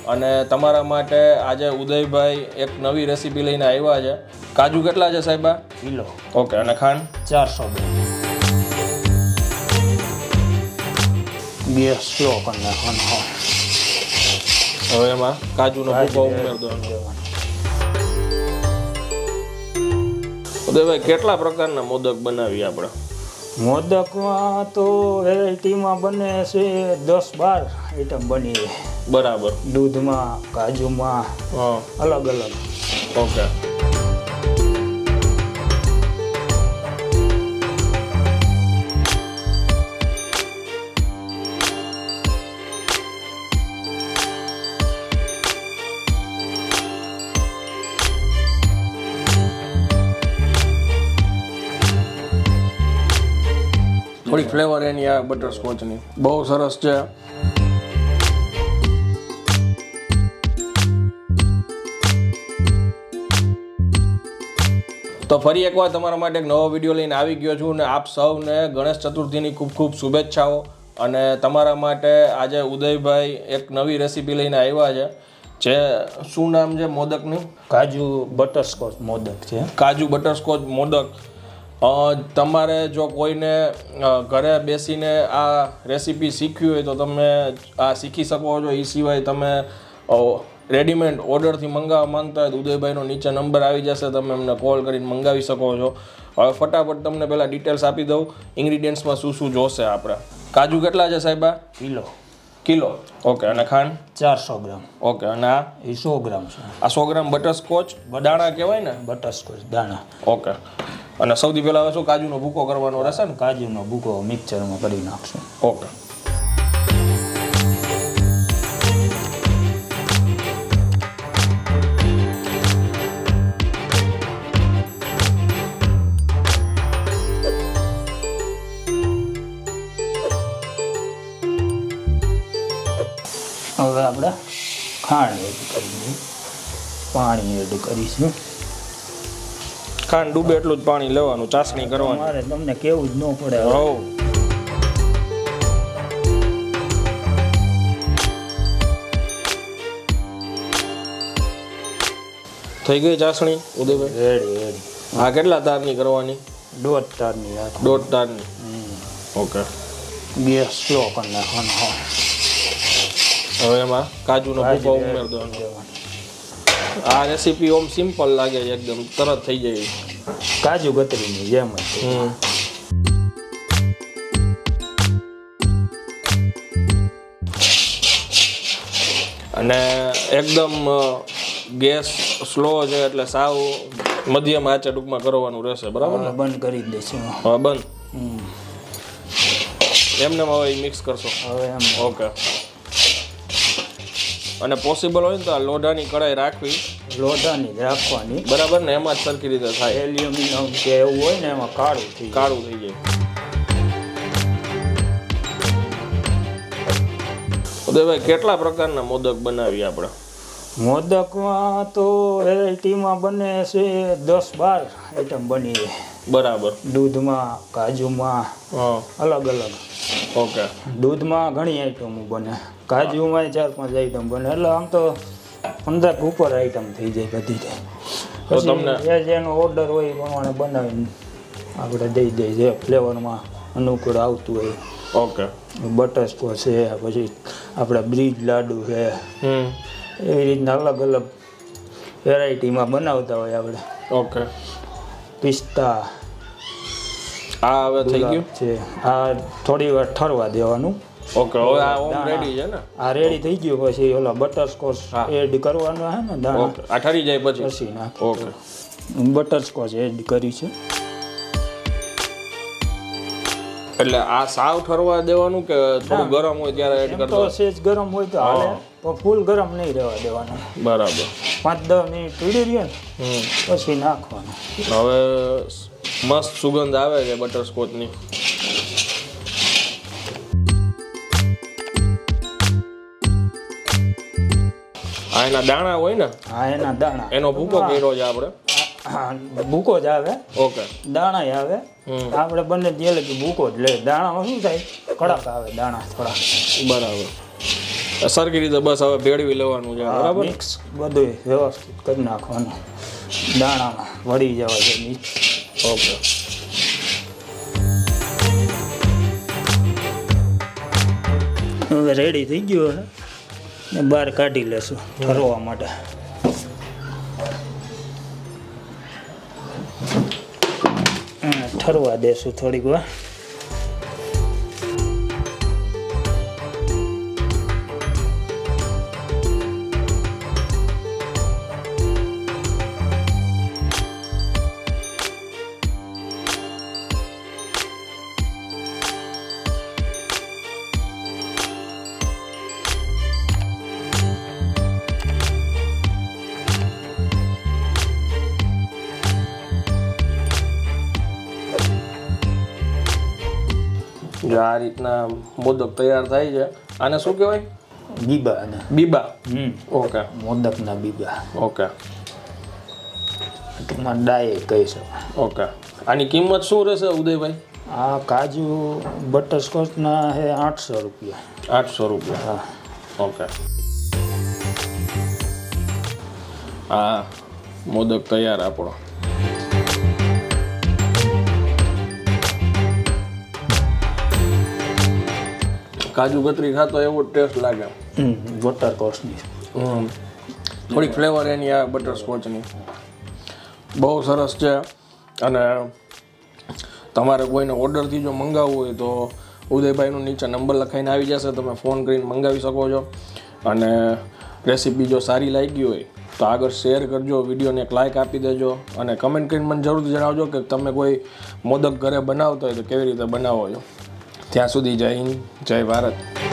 અને તમારા માટે આજે ઉદયભાઈ એક નવી રેસીપી લઈને આવ્યા છે. કાજુ કેટલા છે સાહેબા? કિલો. ઓકે. અને ખાંડ 400 ગ્રામ. ગેસ સ્લો કરી નાખવાનો. હવે એમાં કાજુનો ભૂકો ઉમેરી દેવાનો. ઉદયભાઈ કેટલા પ્રકારના મોદક બનાવી આપણે? મોદકમાં તો વેરાયટીમાં બને છે 10-12 આઈટમ બની છે. બરાબર. દૂધમાં, કાજુમાં, અલગ અલગ. ઓકે. થોડી ફ્લેવર એની આ બટરસ્કોચની બહુ સરસ છે. તો ફરી એકવાર તમારા માટે એક નવો વિડીયો લઈને આવી ગયો છું અને આપ સૌને ગણેશ ચતુર્થીની ખૂબ ખૂબ શુભેચ્છાઓ. અને તમારા માટે આજે ઉદયભાઈ એક નવી રેસીપી લઈને આવ્યા છે. જે શું નામ છે મોદકનું? કાજુ બટરસ્કોચ મોદક છે. કાજુ બટરસ્કોચ મોદક. તમારે જો કોઈને ઘરે બેસીને આ રેસીપી શીખવી હોય તો તમે આ શીખી શકો છો. એ સિવાય તમે રેડીમેડ ઓર્ડરથી મંગાવવા માંગતા હોય તો ઉદયભાઈનો નીચે નંબર આવી જશે, તમે એમને કોલ કરીને મંગાવી શકો છો. હવે ફટાફટ તમને પહેલાં ડિટેલ્સ આપી દઉં ઇન્ગ્રીડિયન્ટ્સમાં શું શું જોશે આપણે. કાજુ કેટલા છે સાહેબા? કિલો. ઓકે. અને ખાંડ 400 ગ્રામ. ઓકે. અને આ 100 ગ્રામ છે. આ 100 ગ્રામ બટરસ્કોચ દાણા કહેવાય ને? બટરસ્કોચ દાણા. ઓકે. અને સૌથી પહેલાં હવે શું કાજુનો ભૂકો કરવાનો રહેશે ને? કાજુનો ભૂકો મિક્સરમાં કરી નાખશું. ઓકે. હવે આપણે ખાંડ એડ કરીશું, પાણી એડ કરીશું. ખાંડ ડૂબે એટલું જ પાણી લેવાનું, ચાસણી કરવાની. મારે તમને કેવું જ ન પડે. થઈ ગઈ ચાસણી ઉદયભાઈ? રેડી. હા, કેટલા તારની કરવાની? 1.5 તારની. 1.5 તારની. ઓકે. ગેસ સ્લો કરી નાખવાનો. હવે એમાં કાજુનો ભૂકો ઉમેરી દેવાનો. આ રેસીપી ઓમ સિમ્પલ લાગે છે, એકદમ તરત થઈ જાય. કાજુ કતરીની જેમ જ. અને એકદમ ગેસ સ્લો છે એટલે સાવ મધ્યમ આંચે ટૂંકમાં કરવાનું રહેશે. બરાબર ને? બંધ કરી દઈશું. હવે બંધ. એમને હવે મિક્સ કરશો? હવે એમ. ઓકે. અને પોસિબલ હોય ને તો આ લોઢાની કઢાઈ રાખવી. લોઢાની જ રાખવાની. બરાબર ને? એમાં જ સરખી રીતે થાય. એલ્યુમિનિયમ કે એવું હોય ને એમાં કાળું થઈ જાય. ઉદયભાઈ કેટલા પ્રકારના મોદક બનાવી આપણે? મોદકમાં તો વેરાયટીમાં બને છે 10-12 આઈટમ બની છે. બરાબર. દૂધમાં, કાજુમાં, અલગ અલગ. ઓકે. દૂધમાં ઘણી આઈટમો બને, કાજુમાં 4-5 આઈટમ બને, એટલે આમ તો 15 ઉપર આઈટમ થઈ જાય બધી. પછી જેનો ઓર્ડર હોય એ પ્રમાણે બનાવીને આપણે દઈ દઈએ જે ફ્લેવરમાં અનુકૂળ આવતું હોય. ઓકે. બટરસ્કોચ છે, પછી આપણે બ્રિજ લાડુ છે, એવી રીતના અલગ અલગ વેરાયટીમાં બનાવતા હોય આપણે. ઓકે. પિસ્તા. આ હવે થઈ ગયું છે. આ થોડી વાર ઠરવા દેવાનું. ઓકે. હવે આ ઓમ રેડી છે ને? આ રેડી થઈ ગયું. પછી ઓલા બટરસ્કોચ એડ કરવાનું છે ને દાણા. ઓકે. આ ઠરી જાય પછી નાખ. ઓકે. બટરસ્કોચ એડ કરી છે. એટલે આ સાવ ઠરવા દેવાનું કે થોડું ગરમ હોય ત્યારે એડ કરતો? તો સેજ ગરમ હોય તો હાલે, પણ ફૂલ ગરમ નહીં રહેવા દેવાનું. બરાબર. 5-10 મિનિટ પીડી રહે ને પછી નાખવાનું. હવે મસ્ત સુગંધ આવે છે બટરસ્કોચની. આ એના દાણા હોય ને? હા, એના દાણા. એનો ભૂકો કર્યો છે આપણે? ભૂકો જ આવે. ઓકે. દાણા આવે. આપણે બંને જેલે કે ભૂકો જ લે. દાણામાં શું થાય, કડક આવે દાણા થોડા. બરાબર. સરખી રીતે બસ હવે ભેળવી લેવાનું છે બરાબર મિક્સ બધું વ્યવસ્થિત કરી નાખવાનું દાણામાં વળી જવા છે મિક્સ ઓકે હવે રેડી થઈ ગયું હે ને બહાર કાઢી લેશું ઠરવા માટે ઠરવા દેશું થોડીક વાર જો આ રીતના મોદક તૈયાર થાય છે આને શું કહેવાય બીબા બીબા ઓકે મોદકના બીબા ઓકે ટૂંકમાં ડાય કહી શકો ઓકે આની કિંમત શું રહેશે ઉદયભાઈ આ કાજુ બટરસ્કોચના છે 800 રૂપિયા 800 રૂપિયા હા ઓકે હા મોદક તૈયાર આપણો કાજુ કતરી ખાતો એવો ટેસ્ટ લાગે બટરસ્કોચની થોડીક ફ્લેવર એની આ બટરસ્કોચની બહુ સરસ છે અને તમારે કોઈને ઓર્ડરથી જો મંગાવવું હોય તો ઉદયભાઈનો નીચે નંબર લખાઈને આવી જશે તમે ફોન કરીને મંગાવી શકો છો અને રેસીપી જો સારી લાગી હોય તો આગળ શેર કરજો વિડીયોને એક લાઇક આપી દેજો અને કમેન્ટ કરીને મને જરૂરથી જણાવજો કે તમે કોઈ મોદક ઘરે બનાવતા હોય તો કેવી રીતે બનાવો છો ત્યાં સુધી જય હિન્દ જય ભારત